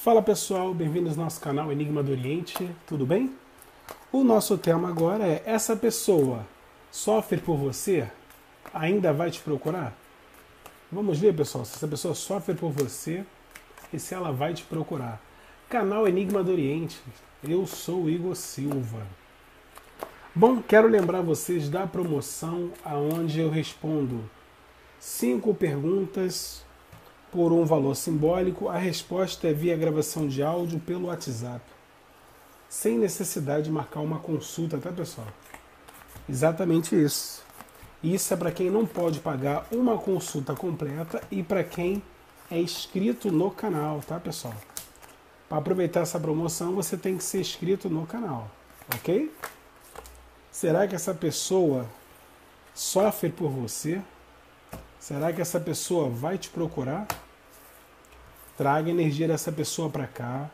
Fala pessoal, bem-vindos ao nosso canal Enigma do Oriente, tudo bem? O nosso tema agora é: essa pessoa sofre por você? Ainda vai te procurar? Vamos ver, pessoal, se essa pessoa sofre por você e se ela vai te procurar. Canal Enigma do Oriente, eu sou o Igor Silva. Bom, quero lembrar vocês da promoção onde eu respondo 5 perguntas por um valor simbólico. A resposta é via gravação de áudio pelo WhatsApp, sem necessidade de marcar uma consulta, tá pessoal? Exatamente isso. Isso é para quem não pode pagar uma consulta completa e para quem é inscrito no canal, tá pessoal? Para aproveitar essa promoção você tem que ser inscrito no canal, ok? Será que essa pessoa sofre por você? Será que essa pessoa vai te procurar? Traga a energia dessa pessoa para cá.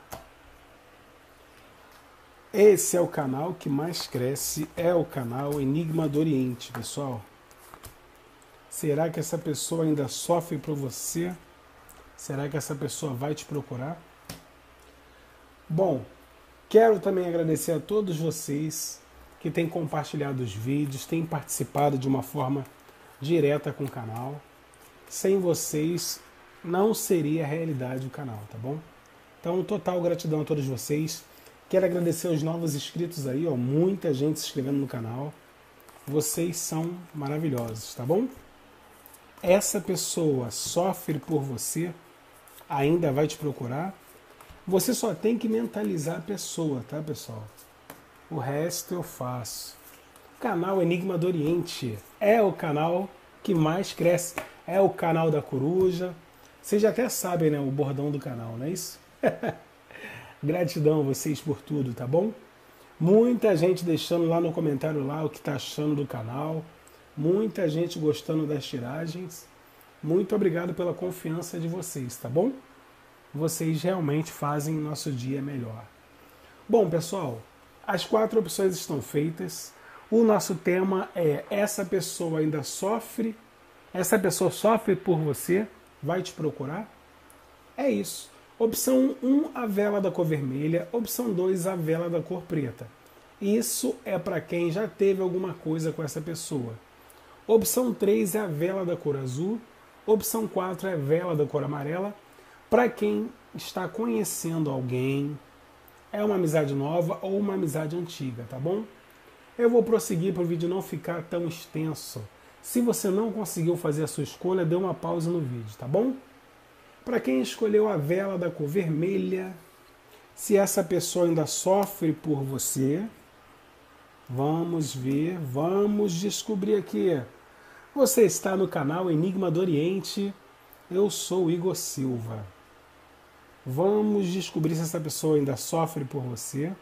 Esse é o canal que mais cresce, é o canal Enigma do Oriente, pessoal. Será que essa pessoa ainda sofre por você? Será que essa pessoa vai te procurar? Bom, quero também agradecer a todos vocês que têm compartilhado os vídeos, têm participado de uma forma direta com o canal. Sem vocês não seria a realidade do canal, tá bom? Então, total gratidão a todos vocês. Quero agradecer aos novos inscritos aí, ó, muita gente se inscrevendo no canal. Vocês são maravilhosos, tá bom? Essa pessoa sofre por você, ainda vai te procurar. Você só tem que mentalizar a pessoa, tá, pessoal? O resto eu faço. O canal Enigma do Oriente é o canal que mais cresce, é o canal da coruja. Vocês já até sabem, né, o bordão do canal, não é isso? Gratidão a vocês por tudo, tá bom? Muita gente deixando lá no comentário lá o que tá achando do canal. Muita gente gostando das tiragens. Muito obrigado pela confiança de vocês, tá bom? Vocês realmente fazem nosso dia melhor. Bom, pessoal, as 4 opções estão feitas. O nosso tema é: essa pessoa ainda sofre? Essa pessoa sofre por você? Vai te procurar? É isso. Opção 1, a vela da cor vermelha. Opção 2, a vela da cor preta. Isso é para quem já teve alguma coisa com essa pessoa. Opção 3 é a vela da cor azul. Opção 4 é a vela da cor amarela. Para quem está conhecendo alguém, é uma amizade nova ou uma amizade antiga, tá bom? Eu vou prosseguir para o vídeo não ficar tão extenso. Se você não conseguiu fazer a sua escolha, dê uma pausa no vídeo, tá bom? Para quem escolheu a vela da cor vermelha, se essa pessoa ainda sofre por você, vamos ver, vamos descobrir aqui. Você está no canal Enigma do Oriente, eu sou o Igor Silva. Vamos descobrir se essa pessoa ainda sofre por você.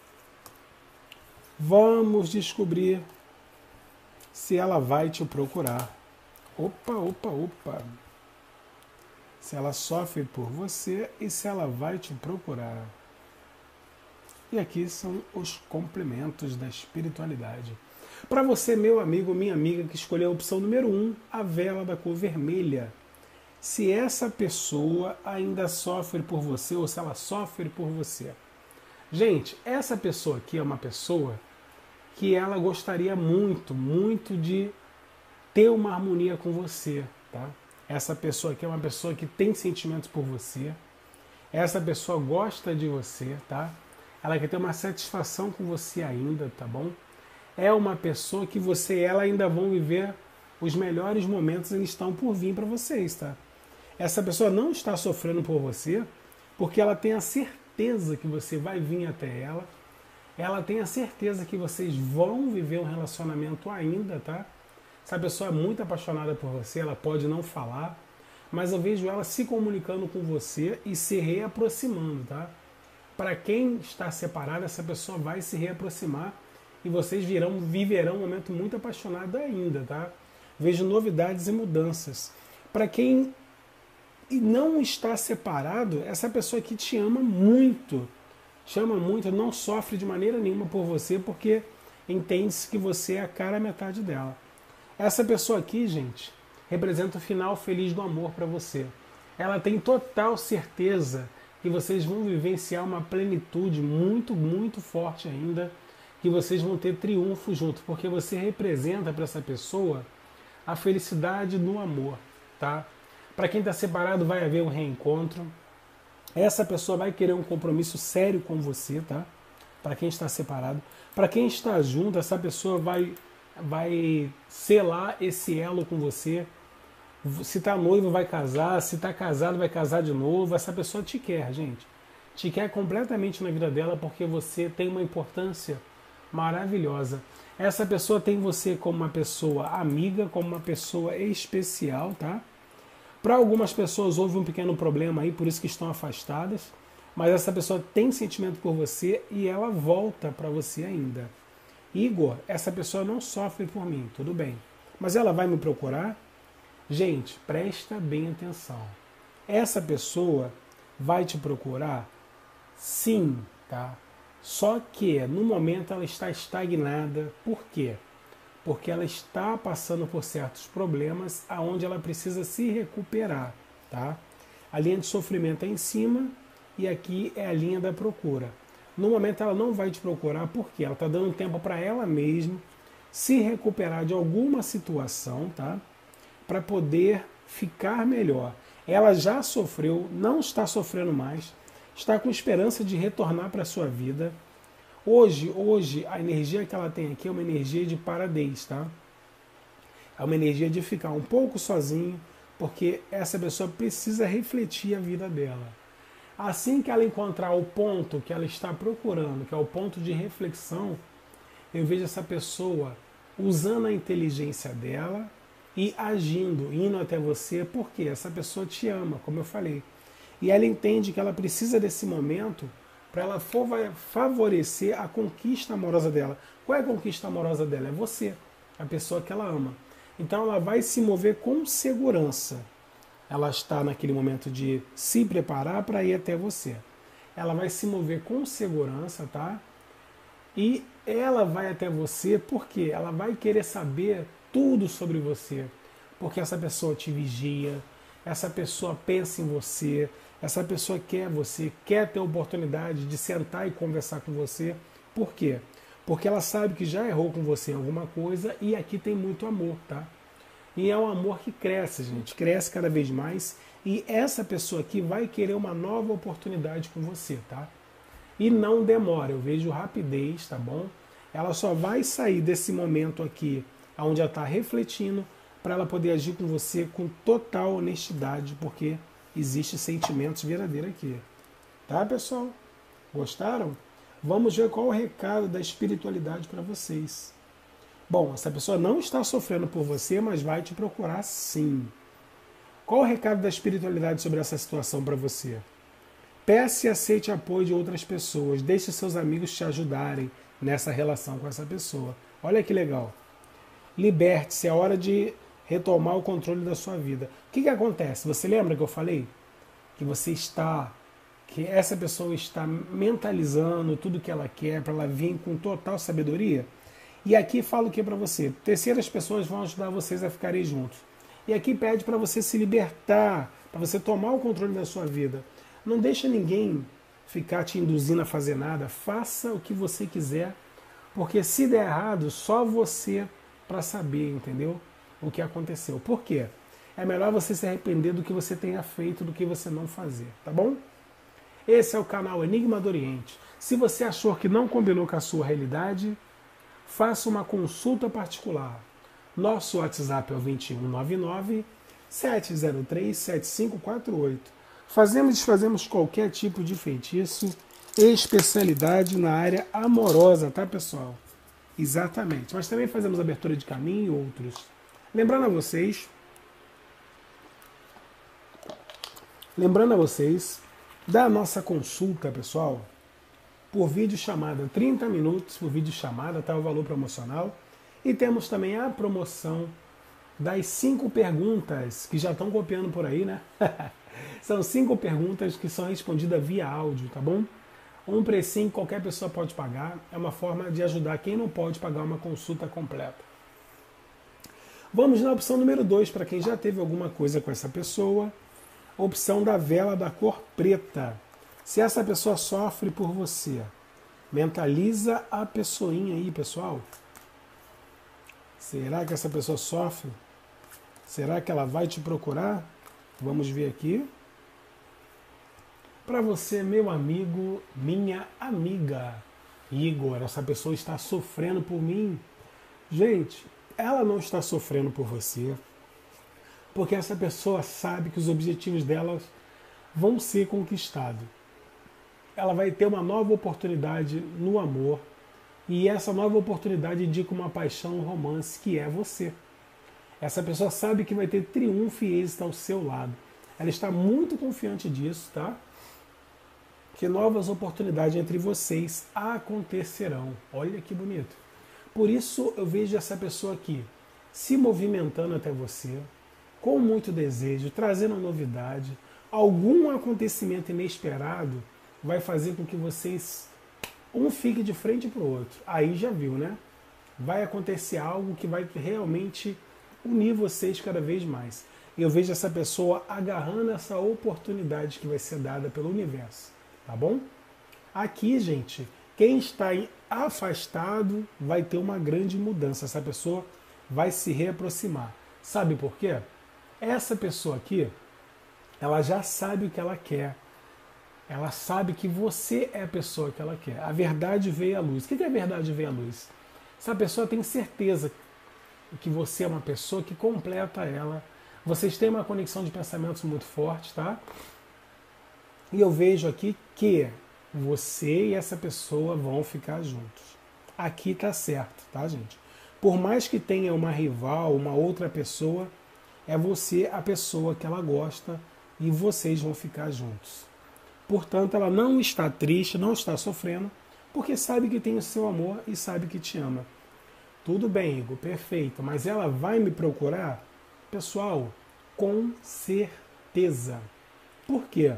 Vamos descobrir se ela vai te procurar. Opa, opa, opa. Se ela sofre por você e se ela vai te procurar. E aqui são os complementos da espiritualidade. Para você, meu amigo, minha amiga, que escolheu a opção número 1, a vela da cor vermelha. Se essa pessoa ainda sofre por você ou se ela sofre por você. Gente, essa pessoa aqui é uma pessoa que ela gostaria muito, muito de ter uma harmonia com você, tá? Essa pessoa aqui é uma pessoa que tem sentimentos por você. Essa pessoa gosta de você, tá? Ela quer ter uma satisfação com você ainda, tá bom? É uma pessoa que você e ela ainda vão viver os melhores momentos, eles estão por vir para vocês, tá? Essa pessoa não está sofrendo por você porque ela tem a certeza que você vai vir até ela. Ela tem a certeza que vocês vão viver um relacionamento ainda, tá? Essa pessoa é muito apaixonada por você, ela pode não falar, mas eu vejo ela se comunicando com você e se reaproximando, tá? Para quem está separado, essa pessoa vai se reaproximar e vocês viverão um momento muito apaixonado ainda, tá? Vejo novidades e mudanças. Para quem não está separado, essa pessoa aqui te ama muito, não sofre de maneira nenhuma por você, porque entende-se que você é a cara metade dela. Essa pessoa aqui, gente, representa o final feliz do amor para você. Ela tem total certeza que vocês vão vivenciar uma plenitude muito, muito forte ainda, que vocês vão ter triunfo junto, porque você representa para essa pessoa a felicidade no amor, tá? Para quem está separado vai haver um reencontro, essa pessoa vai querer um compromisso sério com você, tá? Para quem está separado. Para quem está junto, essa pessoa vai selar esse elo com você. Se está noivo, vai casar. Se está casado, vai casar de novo. Essa pessoa te quer, gente. Te quer completamente na vida dela porque você tem uma importância maravilhosa. Essa pessoa tem você como uma pessoa amiga, como uma pessoa especial, tá? Para algumas pessoas houve um pequeno problema aí, por isso que estão afastadas. Mas essa pessoa tem sentimento por você e ela volta para você ainda. Igor, essa pessoa não sofre por mim, tudo bem. Mas ela vai me procurar? Gente, presta bem atenção. Essa pessoa vai te procurar? Sim, tá? Só que no momento ela está estagnada. Por quê? Porque ela está passando por certos problemas aonde ela precisa se recuperar, tá? A linha de sofrimento é em cima e aqui é a linha da procura. No momento ela não vai te procurar porque ela está dando tempo para ela mesma se recuperar de alguma situação, tá? Para poder ficar melhor. Ela já sofreu, não está sofrendo mais, está com esperança de retornar para a sua vida. Hoje, a energia que ela tem aqui é uma energia de paradez, tá? É uma energia de ficar um pouco sozinho, porque essa pessoa precisa refletir a vida dela. Assim que ela encontrar o ponto que ela está procurando, que é o ponto de reflexão, eu vejo essa pessoa usando a inteligência dela e agindo, indo até você, porque essa pessoa te ama, como eu falei. E ela entende que ela precisa desse momento para ela favorecer a conquista amorosa dela. Qual é a conquista amorosa dela? É você, a pessoa que ela ama. Então ela vai se mover com segurança. Ela está naquele momento de se preparar para ir até você. Ela vai se mover com segurança, tá? E ela vai até você porque ela vai querer saber tudo sobre você. Porque essa pessoa te vigia, essa pessoa pensa em você, essa pessoa quer você, quer ter a oportunidade de sentar e conversar com você. Por quê? Porque ela sabe que já errou com você em alguma coisa e aqui tem muito amor, tá? E é um amor que cresce, gente, cresce cada vez mais. E essa pessoa aqui vai querer uma nova oportunidade com você, tá? E não demora, eu vejo rapidez, tá bom? Ela só vai sair desse momento aqui, onde ela está refletindo, para ela poder agir com você com total honestidade, porque existe sentimentos verdadeiros aqui. Tá, pessoal? Gostaram? Vamos ver qual é o recado da espiritualidade para vocês. Bom, essa pessoa não está sofrendo por você, mas vai te procurar sim. Qual o recado da espiritualidade sobre essa situação para você? Peça e aceite apoio de outras pessoas. Deixe seus amigos te ajudarem nessa relação com essa pessoa. Olha que legal. Liberte-se, é hora de retomar o controle da sua vida. O que acontece? Você lembra que eu falei? Que essa pessoa está mentalizando tudo que ela quer para ela vir com total sabedoria? E aqui fala o que para você? Terceiras pessoas vão ajudar vocês a ficarem juntos. E aqui pede para você se libertar, para você tomar o controle da sua vida. Não deixa ninguém ficar te induzindo a fazer nada. Faça o que você quiser, porque se der errado, só você para saber, entendeu? O que aconteceu. Por quê? É melhor você se arrepender do que você tenha feito do que você não fazer, tá bom? Esse é o canal Enigma do Oriente. Se você achou que não combinou com a sua realidade, faça uma consulta particular. Nosso WhatsApp é o 2199 703 7548. Fazemos e desfazemos qualquer tipo de feitiço, especialidade na área amorosa, tá, pessoal? Exatamente. Mas também fazemos abertura de caminho e outros. Lembrando a vocês da nossa consulta, pessoal, por vídeo chamada, 30 minutos por vídeo chamada, tá o valor promocional. E temos também a promoção das 5 perguntas, que já estão copiando por aí, né? São 5 perguntas que são respondidas via áudio, tá bom? Um precinho que qualquer pessoa pode pagar, é uma forma de ajudar quem não pode pagar uma consulta completa. Vamos na opção número 2, para quem já teve alguma coisa com essa pessoa, opção da vela da cor preta. Se essa pessoa sofre por você, mentaliza a pessoinha aí, pessoal. Será que essa pessoa sofre? Será que ela vai te procurar? Vamos ver aqui. Para você, meu amigo, minha amiga, Igor, essa pessoa está sofrendo por mim. Gente, ela não está sofrendo por você, porque essa pessoa sabe que os objetivos dela vão ser conquistados. Ela vai ter uma nova oportunidade no amor, e essa nova oportunidade indica uma paixão, um romance, que é você. Essa pessoa sabe que vai ter triunfo e êxito ao seu lado. Ela está muito confiante disso, tá? Que novas oportunidades entre vocês acontecerão. Olha que bonito. Por isso eu vejo essa pessoa aqui se movimentando até você, com muito desejo, trazendo novidade. Algum acontecimento inesperado vai fazer com que vocês um fique de frente para o outro. Aí já viu, né? Vai acontecer algo que vai realmente unir vocês cada vez mais. Eu vejo essa pessoa agarrando essa oportunidade que vai ser dada pelo universo. Tá bom? Aqui, gente, quem está afastado vai ter uma grande mudança. Essa pessoa vai se reaproximar. Sabe por quê? Essa pessoa aqui, ela já sabe o que ela quer. Ela sabe que você é a pessoa que ela quer. A verdade veio à luz. O que é a verdade veio à luz? Essa pessoa tem certeza que você é uma pessoa que completa ela. Vocês têm uma conexão de pensamentos muito forte, tá? E eu vejo aqui que você e essa pessoa vão ficar juntos. Aqui tá certo, tá, gente? Por mais que tenha uma rival, uma outra pessoa, é você a pessoa que ela gosta e vocês vão ficar juntos. Portanto, ela não está triste, não está sofrendo, porque sabe que tem o seu amor e sabe que te ama. Tudo bem, Igor, perfeito, mas ela vai me procurar? Pessoal, com certeza. Por quê?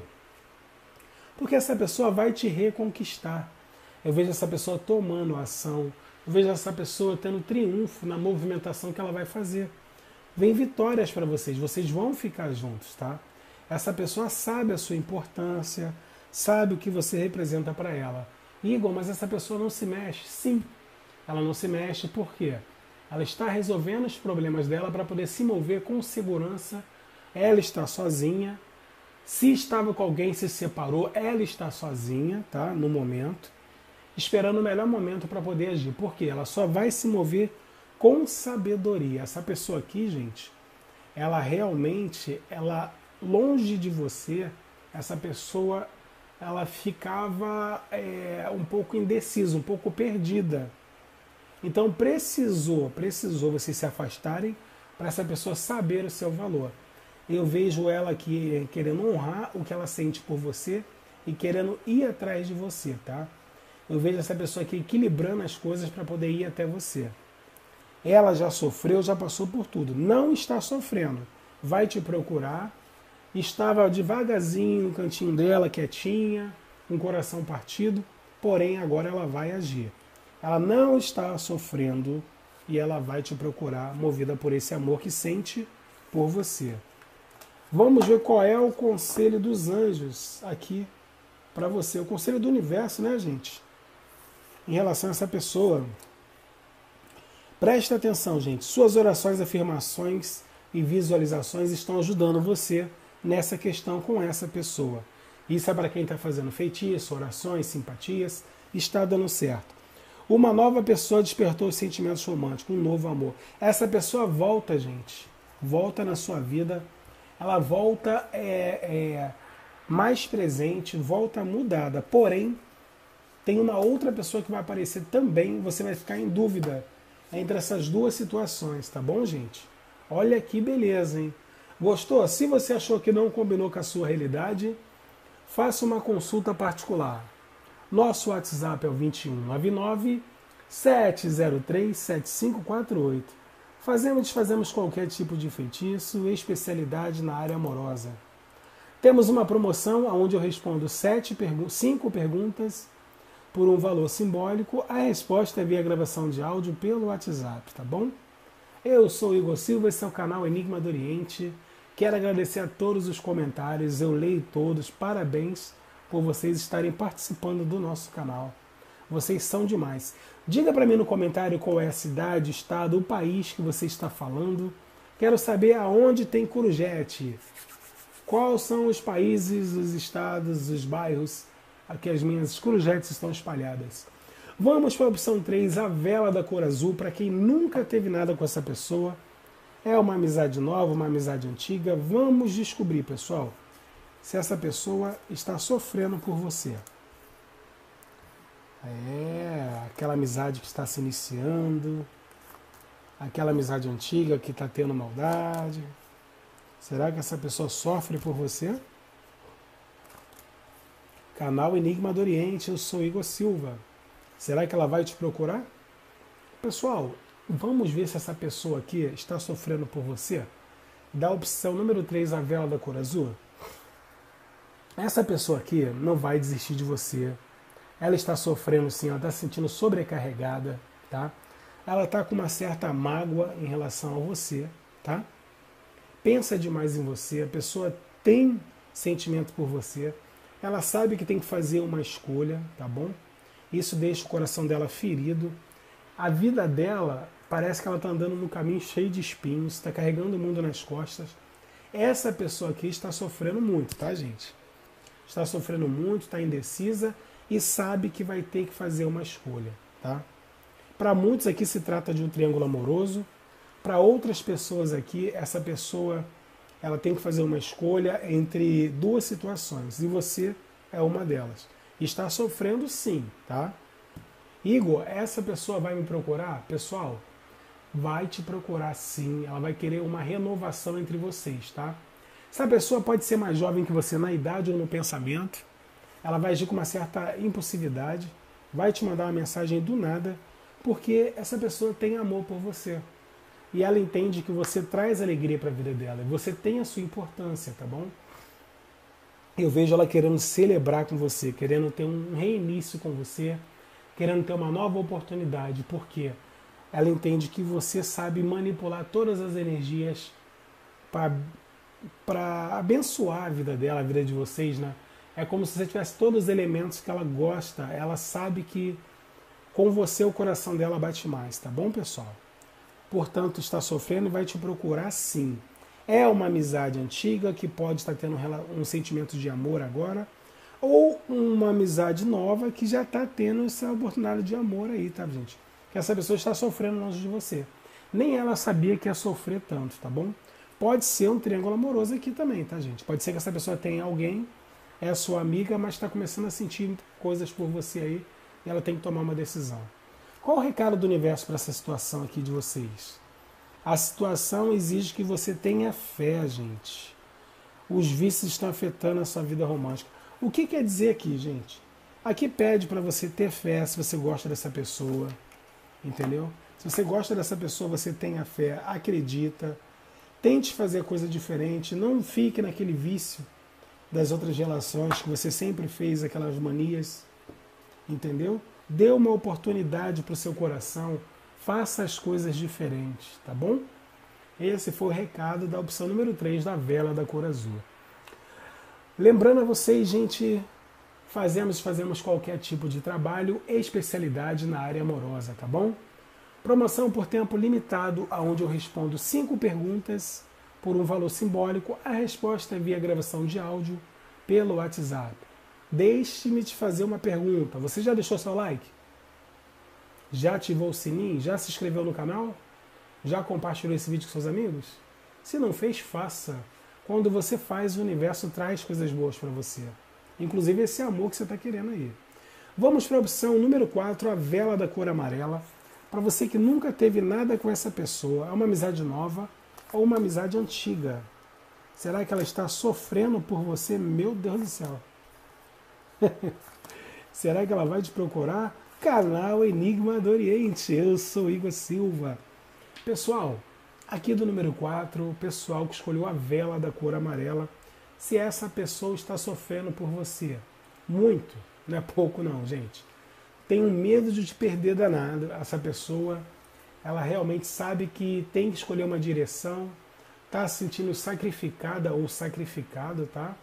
Porque essa pessoa vai te reconquistar. Eu vejo essa pessoa tomando ação, eu vejo essa pessoa tendo triunfo na movimentação que ela vai fazer. Vem vitórias para vocês, vocês vão ficar juntos, tá? Essa pessoa sabe a sua importância, sabe o que você representa para ela. Igor, mas essa pessoa não se mexe? Sim, ela não se mexe por quê? Ela está resolvendo os problemas dela para poder se mover com segurança. Ela está sozinha. Se estava com alguém, se separou, ela está sozinha, tá? No momento, esperando o melhor momento para poder agir. Por quê? Ela só vai se mover com sabedoria. Essa pessoa aqui, gente, ela realmente, longe de você, essa pessoa, ela ficava um pouco indecisa, um pouco perdida. Então precisou vocês se afastarem para essa pessoa saber o seu valor. Eu vejo ela aqui querendo honrar o que ela sente por você e querendo ir atrás de você, tá? Eu vejo essa pessoa aqui equilibrando as coisas para poder ir até você. Ela já sofreu, já passou por tudo. Não está sofrendo. Vai te procurar. Estava devagarzinho no cantinho dela, quietinha, com o coração partido, porém agora ela vai agir. Ela não está sofrendo e ela vai te procurar, movida por esse amor que sente por você. Vamos ver qual é o conselho dos anjos aqui para você. O conselho do universo, né, gente? Em relação a essa pessoa. Presta atenção, gente. Suas orações, afirmações e visualizações estão ajudando você nessa questão com essa pessoa. Isso é para quem está fazendo feitiço, orações, simpatias. Está dando certo. Uma nova pessoa despertou os sentimentos românticos, um novo amor. Essa pessoa volta, gente. Volta na sua vida. Ela volta mais presente, volta mudada. Porém, tem uma outra pessoa que vai aparecer também. Você vai ficar em dúvida entre essas duas situações, tá bom, gente? Olha que beleza, hein? Gostou? Se você achou que não combinou com a sua realidade, faça uma consulta particular. Nosso WhatsApp é o 2199 703 7548. Fazemos e desfazemos qualquer tipo de feitiço, especialidade na área amorosa. Temos uma promoção onde eu respondo 5 perguntas por um valor simbólico. A resposta é via gravação de áudio pelo WhatsApp, tá bom? Eu sou Igor Silva, esse é o canal Enigma do Oriente. Quero agradecer a todos os comentários, eu leio todos, parabéns por vocês estarem participando do nosso canal. Vocês são demais. Diga para mim no comentário qual é a cidade, o estado, o país que você está falando. Quero saber aonde tem Corujete. Quais são os países, os estados, os bairros a que as minhas corujetes estão espalhadas. Vamos para a opção 3, a vela da cor azul. Para quem nunca teve nada com essa pessoa, é uma amizade nova, uma amizade antiga. Vamos descobrir, pessoal, se essa pessoa está sofrendo por você. É, aquela amizade que está se iniciando, aquela amizade antiga que está tendo maldade. Será que essa pessoa sofre por você? Canal Enigma do Oriente, eu sou Igor Silva. Será que ela vai te procurar? Pessoal, vamos ver se essa pessoa aqui está sofrendo por você. Da opção número 3, a vela da cor azul. Essa pessoa aqui não vai desistir de você. Ela está sofrendo sim, ela está se sentindo sobrecarregada, tá? Ela está com uma certa mágoa em relação a você, tá? Pensa demais em você, a pessoa tem sentimento por você, ela sabe que tem que fazer uma escolha, tá bom? Isso deixa o coração dela ferido. A vida dela parece que ela está andando num caminho cheio de espinhos, está carregando o mundo nas costas. Essa pessoa aqui está sofrendo muito, tá, gente? Está sofrendo muito, está indecisa e sabe que vai ter que fazer uma escolha, tá? Para muitos aqui se trata de um triângulo amoroso. Para outras pessoas aqui, essa pessoa ela tem que fazer uma escolha entre duas situações e você é uma delas. Está sofrendo sim, tá? Igor, essa pessoa vai me procurar? Pessoal, vai te procurar sim, ela vai querer uma renovação entre vocês, tá? Essa pessoa pode ser mais jovem que você na idade ou no pensamento, ela vai agir com uma certa impulsividade, vai te mandar uma mensagem do nada, porque essa pessoa tem amor por você. E ela entende que você traz alegria para a vida dela, e você tem a sua importância, tá bom? Eu vejo ela querendo celebrar com você, querendo ter um reinício com você, querendo ter uma nova oportunidade, porque ela entende que você sabe manipular todas as energias para abençoar a vida dela, a vida de vocês, né? É como se você tivesse todos os elementos que ela gosta, ela sabe que com você o coração dela bate mais, tá bom, pessoal? Portanto, está sofrendo e vai te procurar sim. É uma amizade antiga que pode estar tendo um sentimento de amor agora, ou uma amizade nova que já está tendo essa oportunidade de amor aí, tá, gente? Que essa pessoa está sofrendo longe de você. Nem ela sabia que ia sofrer tanto, tá bom? Pode ser um triângulo amoroso aqui também, tá, gente? Pode ser que essa pessoa tenha alguém, é sua amiga, mas está começando a sentir coisas por você aí e ela tem que tomar uma decisão. Qual o recado do universo para essa situação aqui de vocês? A situação exige que você tenha fé, gente. Os vícios estão afetando a sua vida romântica. O que quer dizer aqui, gente? Aqui pede para você ter fé se você gosta dessa pessoa, entendeu? Se você gosta dessa pessoa, você tenha fé, acredita, tente fazer coisa diferente, não fique naquele vício das outras relações que você sempre fez, aquelas manias, entendeu? Dê uma oportunidade para o seu coração, faça as coisas diferentes, tá bom? Esse foi o recado da opção número 3 da vela da cor azul. Lembrando a vocês, gente, fazemos qualquer tipo de trabalho, especialidade na área amorosa, tá bom? Promoção por tempo limitado, onde eu respondo 5 perguntas por um valor simbólico. A resposta é via gravação de áudio pelo WhatsApp. Deixe-me te fazer uma pergunta. Você já deixou seu like? Já ativou o sininho? Já se inscreveu no canal? Já compartilhou esse vídeo com seus amigos? Se não fez, faça. Quando você faz, o universo traz coisas boas para você. Inclusive esse amor que você está querendo aí. Vamos para a opção número 4, a vela da cor amarela. Para você que nunca teve nada com essa pessoa, é uma amizade nova ou uma amizade antiga. Será que ela está sofrendo por você? Meu Deus do céu. Será que ela vai te procurar? Canal Enigma do Oriente. Eu sou Igor Silva. Pessoal, aqui do número 4, o pessoal que escolheu a vela da cor amarela, se essa pessoa está sofrendo por você. Muito, não é pouco não, gente. Tenho medo de te perder danado. Essa pessoa, ela realmente sabe que tem que escolher uma direção, está se sentindo sacrificada ou sacrificado, tá?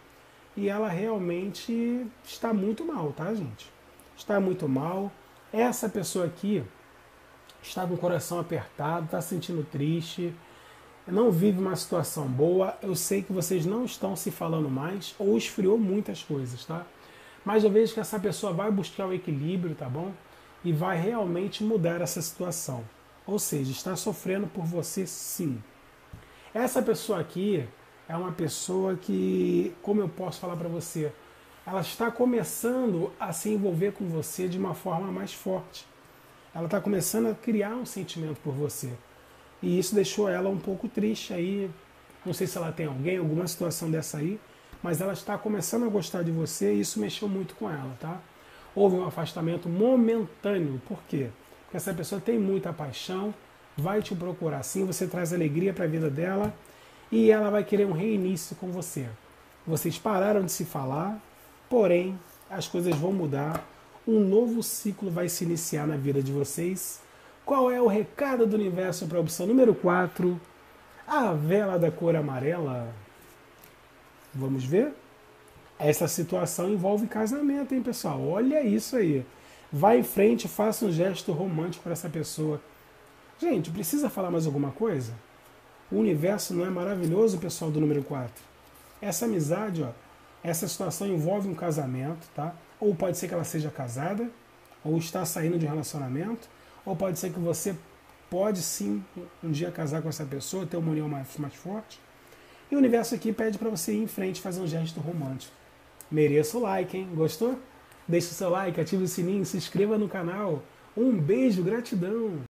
e ela realmente está muito mal, tá, gente? Está muito mal. Essa pessoa aqui está com o coração apertado, está se sentindo triste, não vive uma situação boa. Eu sei que vocês não estão se falando mais ou esfriou muitas coisas, tá? Mas eu vejo que essa pessoa vai buscar o equilíbrio, tá bom? E vai realmente mudar essa situação. Ou seja, está sofrendo por você sim. Essa pessoa aqui é uma pessoa que, como eu posso falar para você, ela está começando a se envolver com você de uma forma mais forte. Ela está começando a criar um sentimento por você. E isso deixou ela um pouco triste aí. Não sei se ela tem alguém, alguma situação dessa aí, mas ela está começando a gostar de você e isso mexeu muito com ela, tá? Houve um afastamento momentâneo. Por quê? Porque essa pessoa tem muita paixão, vai te procurar sim, você traz alegria para a vida dela e ela vai querer um reinício com você. Vocês pararam de se falar, porém as coisas vão mudar, um novo ciclo vai se iniciar na vida de vocês. Qual é o recado do universo para a opção número 4? A vela da cor amarela. Vamos ver? Essa situação envolve casamento, hein, pessoal? Olha isso aí. Vá em frente, faça um gesto romântico para essa pessoa. Gente, precisa falar mais alguma coisa? O universo não é maravilhoso, pessoal do número 4? Essa amizade, ó, essa situação envolve um casamento, tá? Ou pode ser que ela seja casada, ou está saindo de um relacionamento, ou pode ser que você pode sim um dia casar com essa pessoa, ter uma união mais forte. E o universo aqui pede para você ir em frente e fazer um gesto romântico. Mereça o like, hein? Gostou? Deixe o seu like, ative o sininho, se inscreva no canal. Um beijo, gratidão!